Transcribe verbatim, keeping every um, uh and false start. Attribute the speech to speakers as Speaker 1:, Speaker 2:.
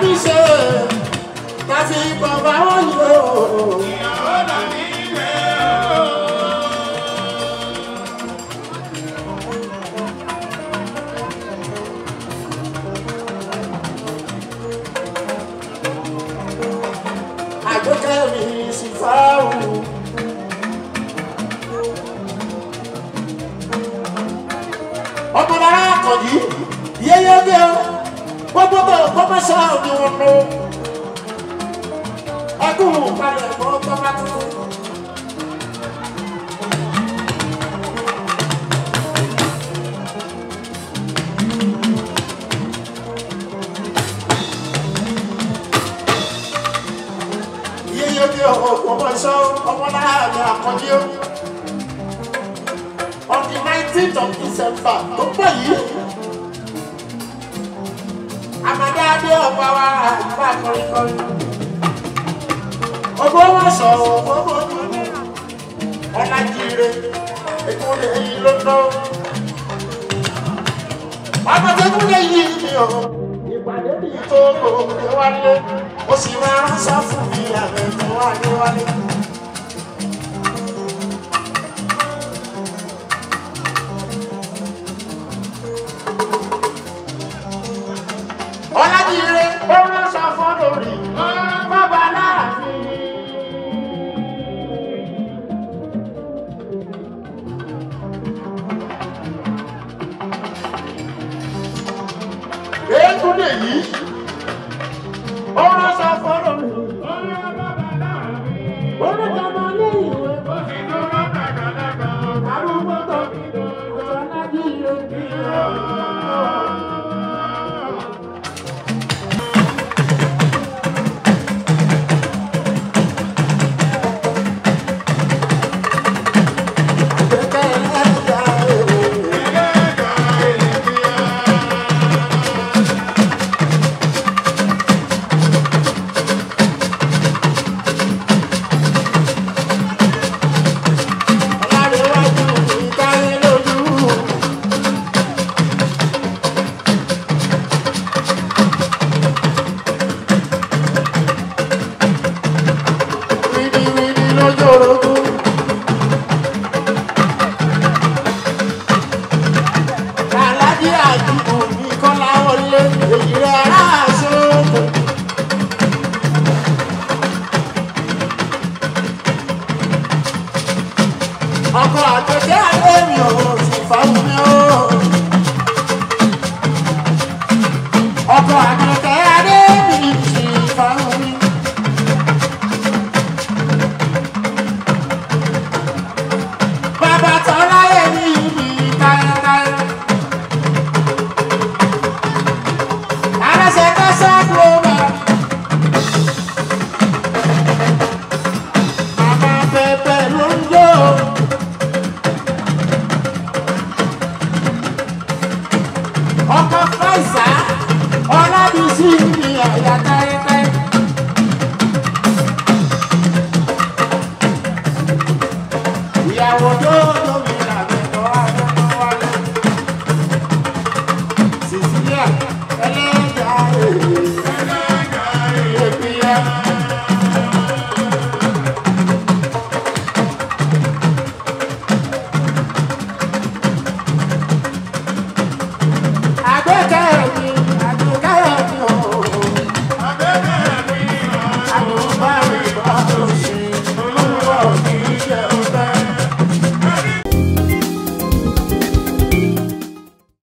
Speaker 1: mi ṣe láti bàbá wọn yìí o. Ìyàwó làbí rẹ̀ o. Àjọkẹ́ mi sì fáwọn. Ọmọ lára àkànjí yẹ́yẹ́ bí ọ gbogbo gbogbo sọ́ọ̀ ni wọ́n lọ. Ẹkún palẹ̀ mọ́ bàbá tuntun. Yẹ́yẹ́ bí ọ gbogbo sọ́ọ̀ ọmọ lára àkànjí ó. On the nineteenth of December, tó pọ̀ yìí, Amade Adé ọba wa àgbà kọrinkọrin. Ogbó wọn sọ owó dúdú, Ọlájire, Èkúnlé yìí ló ná. Ọmọ tó kúnlé yìí ni o, ìpàdé bíi tó gbòògbé wálé, ó sì máa ránṣẹ́ fún mi àgbẹ̀ tó wálé wálé. Ọlájire ó ránṣọ fọ́dọ̀ rí bàbá láàfin. Eégún lè yí ó ránṣọ fọ́dọ̀ rí bàbá láàfin. Orúkọ máa ní ìwé bó ti tó lọ́kà kàlákà arúgbó tó fi lọ Ọlájire bí ó. Ọkọ̀ àjọṣe àlẹ́ mi ò sì fáwọn mi ó. Ọkọ̀ àjọṣe àlẹ́ mi sì fáwọn mi. Bàbá tọ́lá èmi mi káyákáyá. Aláṣẹ kẹsàn án ló bá. Màmá pẹpẹ ló ń jó. Ọkọ̀ Faizat ọlábísí ni àyà káyẹ́káyẹ́. Ìyàwó